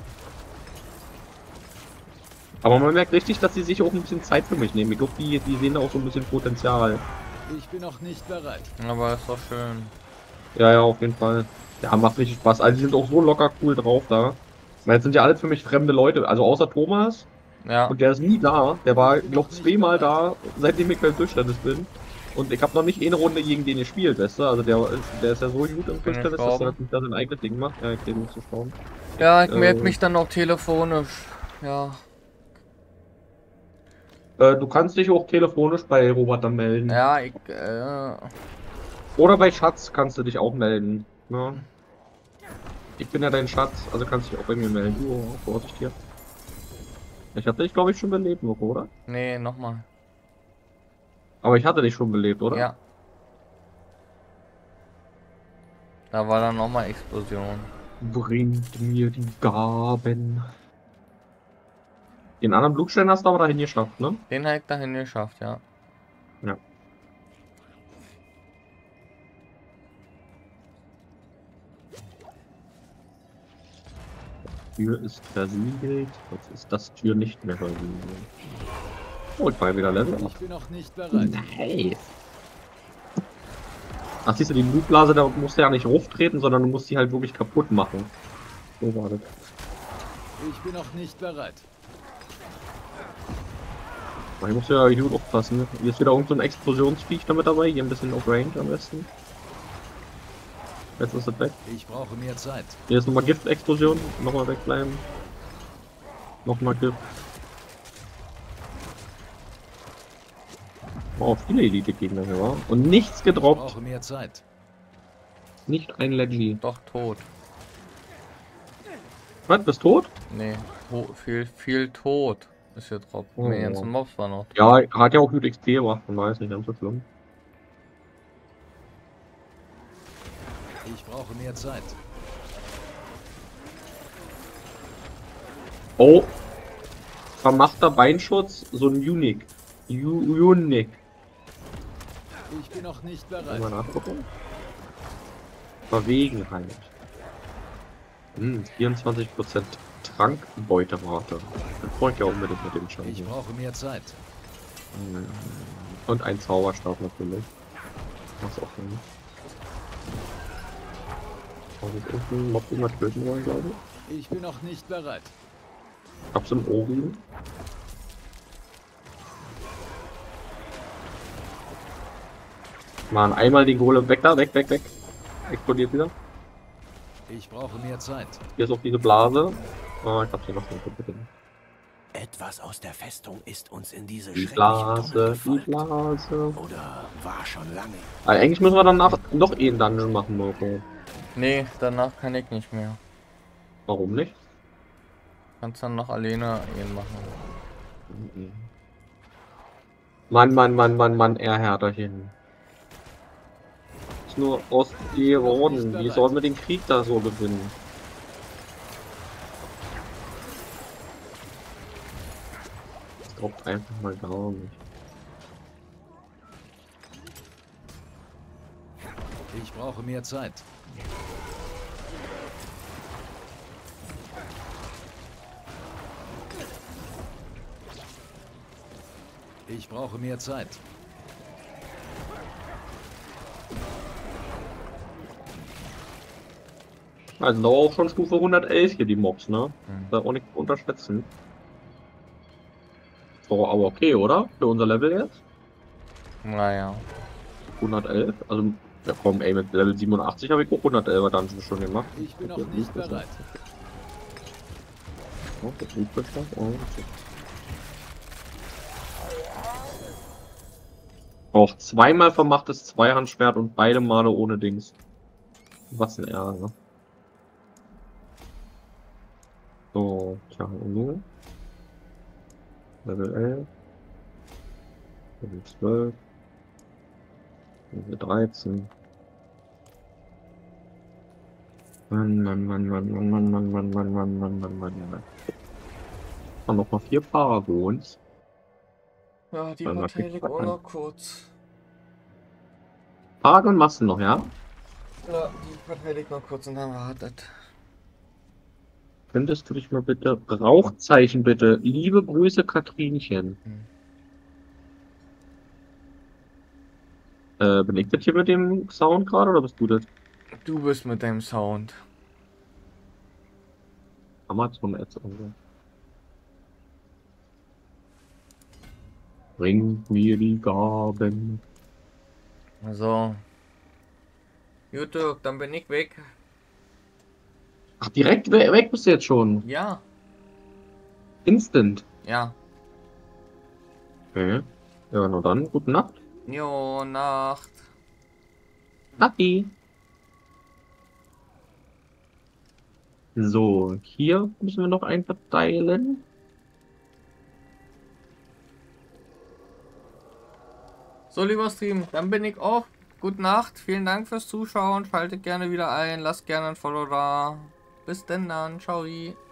Aber man merkt richtig, dass sie sich auch ein bisschen Zeit für mich nehmen. Ich glaube, die, die sehen da auch so ein bisschen Potenzial. Ich bin noch nicht bereit. Aber ist doch schön. Ja, ja, auf jeden Fall. Ja, macht richtig Spaß. Also die sind auch so locker cool drauf da. Weil jetzt sind ja alles für mich fremde Leute. Also außer Thomas. Ja. Und der ist nie da. Der war, glaube ich, zweimal da, seitdem ich beim Tischtennis bin. Und ich habe noch nicht eine Runde gegen den gespielt, weißt du? Also der, ist- der ist ja so gut im Bin ich Tischtennis, dass er gestorben? natürlich da sein eigenes Ding macht. Ja, ich muss zu schauen. Ja, ich Äh. melde mich dann auch telefonisch. Ja. Äh, du kannst dich auch telefonisch bei Robert dann melden. Ja, ich, äh, Oder bei Schatz kannst du dich auch melden. Ne? Ich bin ja dein Schatz, also kannst du dich auch bei mir melden. Oh, Vorsicht hier. Ich hatte dich, glaube ich, schon belebt, Mirko, oder? nee, nochmal. Aber ich hatte dich schon belebt, oder? Ja. Da war dann nochmal Explosion. Bringt mir die Gaben. Den anderen Blutstein hast du aber dahin geschafft, ne? Den habe ich dahin geschafft, ja. Ja. Tür ist versiegelt. Jetzt ist das Tür nicht mehr versiegelt. Oh, ich war wieder Level. Ich bin noch nicht bereit. Nice. Ach, siehst du, die Blutblase, da musst du ja nicht hochtreten, sondern du musst die halt wirklich kaputt machen. So war das. Ich bin noch nicht bereit. Aber ich muss ja gut aufpassen. Hier ist wieder irgend so ein Explosionsviech damit dabei. Hier ein bisschen auf Range am besten. Jetzt ist es weg. Ich brauche mehr Zeit. Hier ist nochmal Gift-Explosion. Nochmal wegbleiben. Nochmal Gift. Oh, viele Elite-Gegner hier, war. Und nichts Ich gedroppt. brauche mehr Zeit. Nicht ein Leggy. Doch tot. Was, bist tot? Nee, to viel, viel tot. Ist hier drauf. Oh. Die ganzen Mobs waren noch. Ja, hat ja auch gut X P gemacht. Von daher ist nicht ganz so schlimm. Ich brauche mehr Zeit. Oh. Vermachter Beinschutz. So ein Unique. U Unique. Ich bin noch nicht Mal bereit. nachgucken. Verwegenheit. Hm, vierundzwanzig Prozent Trankbeuterate. Das brauche ich ja unbedingt mit dem Ich Schaden. brauche mehr Zeit. Und ein Zauberstab natürlich. Was auch nicht. Also irgendein Mob immer töten wollen, glaube ich. Ich bin noch nicht bereit. Hab's im Ohren. Mann, einmal den Golem weg da, weg, weg, weg. Explodiert wieder. Ich brauche mehr Zeit. Hier ist auch diese Blase. Oh, ich hab hier noch so ein bisschen. Etwas aus der Festung ist uns in diese Die schrecklichen Blase, Tunnel die gefolgt. Blase. Oder war schon lange. Also eigentlich müssen wir danach noch eh einen Dungeon machen, Mirko. Nee, danach kann ich nicht mehr. Warum nicht? Kannst dann noch alleine ihn machen. Mann, Mann, Mann, Mann, Mann, er Härterchen. Ist nur Ostieronen. Wie sollen wir den Krieg da so gewinnen? Das glaubt einfach mal gar nicht. Ich brauche mehr Zeit. Ich brauche mehr Zeit. Also da auch schon Stufe hundertelf hier die Mobs, ne? Hm. Da auch nicht unterschätzen. So, aber okay, oder? Für unser Level jetzt? Naja. hundertelf. Also, ja komm, ey, mit Level siebenundachtzig habe ich auch hundertelfer Dungeons schon gemacht. Ich bin noch nicht bereit. Oh, das Blutbestand. Oh, okay. Auch zweimal vermachtes Zweihandschwert und beide Male ohne Dings. Was ein Ärger. So, tja, und nun? Level elf. Level zwölf. Level dreizehn. Mann, Mann, Mann, Mann, Mann, Mann, Mann, Mann, Mann, Mann, Mann, Mann, Mann, Mann. Und noch mal vier Paragons. Ja, die Dann mal Verteidigung kriegt auch man- noch kurz. Paragon machst du noch, ja? Ja, die Verteidigung noch kurz und dann war das. Könntest du dich mal bitte... Rauchzeichen bitte. Liebe Grüße, Katrinchen. Hm. Äh, bin ich das hier mit dem Sound gerade oder bist du das? Du bist mit deinem Sound. Amazon Ads oder so. Bring mir die Gaben. So. Gut, Dirk, dann bin ich weg. Ach, direkt we weg bist du jetzt schon. Ja, Instant. ja. Okay. Ja, nur dann. Gute Nacht. Jo, Nacht. Nachti. So, hier müssen wir noch einen verteilen. So, lieber Stream, dann bin ich auch. Gute Nacht, vielen Dank fürs Zuschauen. Schaltet gerne wieder ein, lasst gerne ein Follow da. Bis denn dann, ciao.